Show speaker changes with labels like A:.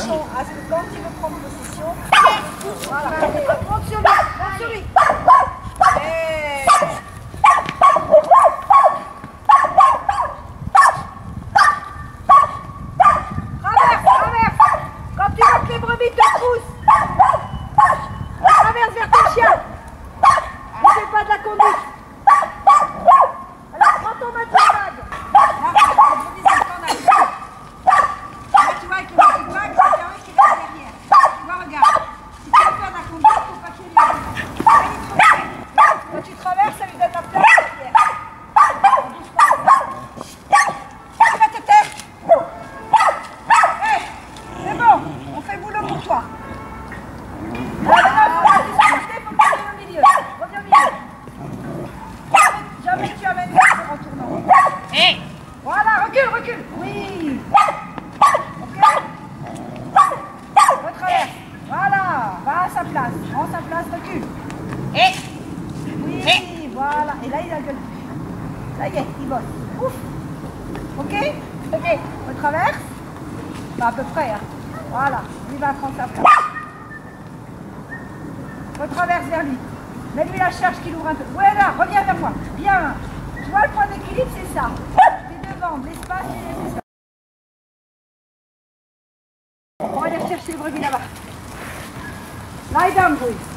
A: attention à ce que quand il veut prendre possession, voilà, monte sur lui. Et... Traverse. Quand tu vois que les brebis te poussent, traverse vers ton chien. Ne fais pas de la conduite. Alors prends ton maître de vague. Tu vois avec le maître de vague, c'est carré qui est derrière. Tu vois, regarde. Si tu veux faire de la conduite, il ne faut pas qu'il y ait les quand tu traverses, ça lui donne la place derrière. Tu vas te taire. Hey, c'est bon, on fait boulot pour toi. Jamais tu amènes en tournant.
B: Hey.
A: Voilà, recule. Oui. Ok. Retraverse. Voilà. Va à sa place. Prends sa place, recule.
B: Hey.
A: Oui, voilà. Et là, il a gueule. Ça y est, il bosse. Ouf. Ok. Retraverse. Bah, à peu près. Hein. Voilà. Il va prendre sa place. Retraverse vers lui. Mets-lui la charge qu'il ouvre un peu. Voilà, reviens vers moi. Bien. Tu vois, le point d'équilibre, c'est ça. Tes deux jambes, l'espace et l'espace. On va aller chercher le brebis là-bas. Lie down, Bruce.